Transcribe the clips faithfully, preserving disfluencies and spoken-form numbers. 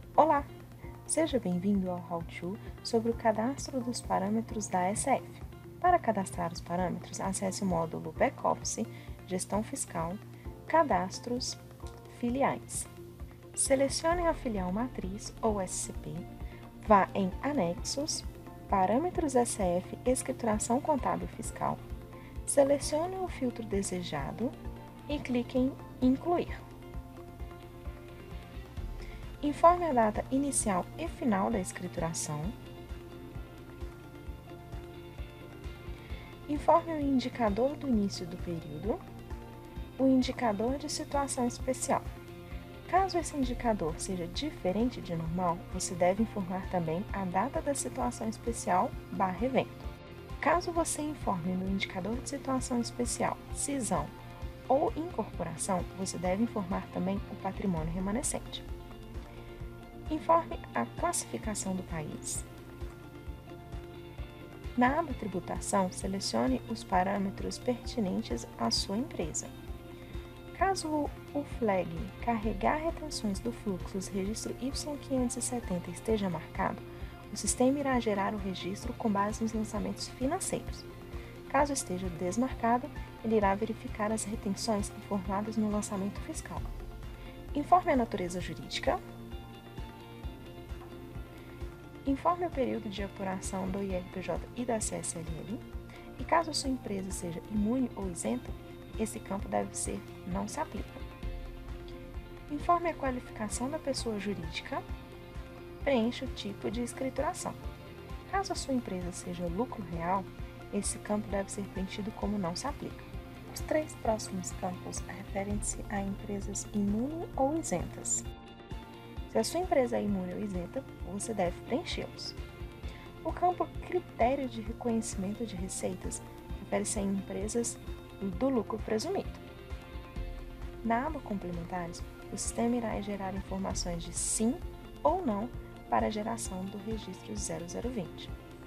Olá! Seja bem-vindo ao How-To sobre o cadastro dos parâmetros da S F. Para cadastrar os parâmetros, acesse o módulo Back-Office, Gestão Fiscal, Cadastros, Filiais. Selecione a filial matriz ou S C P, vá em Anexos, Parâmetros S F, Escrituração Contábil Fiscal, selecione o filtro desejado e clique em Incluir. Informe a data inicial e final da escrituração. Informe o indicador do início do período, o indicador de situação especial. Caso esse indicador seja diferente de normal, você deve informar também a data da situação especial barra evento. Caso você informe no indicador de situação especial cisão ou incorporação, você deve informar também o patrimônio remanescente. Informe a classificação do país. Na aba Tributação, selecione os parâmetros pertinentes à sua empresa. Caso o flag Carregar retenções do fluxos registro Y quinhentos e setenta esteja marcado, o sistema irá gerar o registro com base nos lançamentos financeiros. Caso esteja desmarcado, ele irá verificar as retenções informadas no lançamento fiscal. Informe a natureza jurídica. Informe o período de apuração do I R P J e da C S L L. E caso sua empresa seja imune ou isenta, esse campo deve ser não se aplica. Informe a qualificação da pessoa jurídica. Preencha o tipo de escrituração. Caso a sua empresa seja lucro real, esse campo deve ser preenchido como não se aplica. Os três próximos campos referem-se a empresas imune ou isentas. Se a sua empresa é imune ou isenta, você deve preenchê-los. O campo Critério de Reconhecimento de Receitas refere-se a empresas do lucro presumido. Na aba Complementares, o sistema irá gerar informações de sim ou não para a geração do registro zero zero vinte.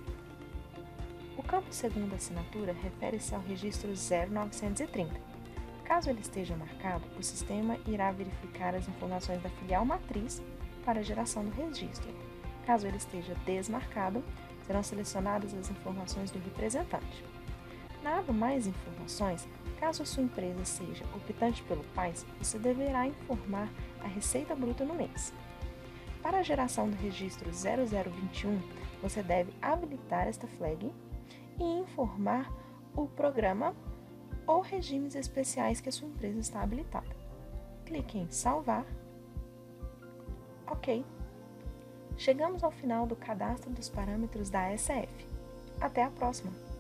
O campo Segunda Assinatura refere-se ao registro zero novecentos e trinta. Caso ele esteja marcado, o sistema irá verificar as informações da filial matriz para a geração do registro. Caso ele esteja desmarcado, serão selecionadas as informações do representante. Na aba Mais Informações, caso a sua empresa seja optante pelo P A I S, você deverá informar a receita bruta no mês. Para a geração do registro zero zero vinte e um, você deve habilitar esta flag e informar o programa ou regimes especiais que a sua empresa está habilitada. Clique em Salvar. Ok. Chegamos ao final do cadastro dos parâmetros da S F. Até a próxima!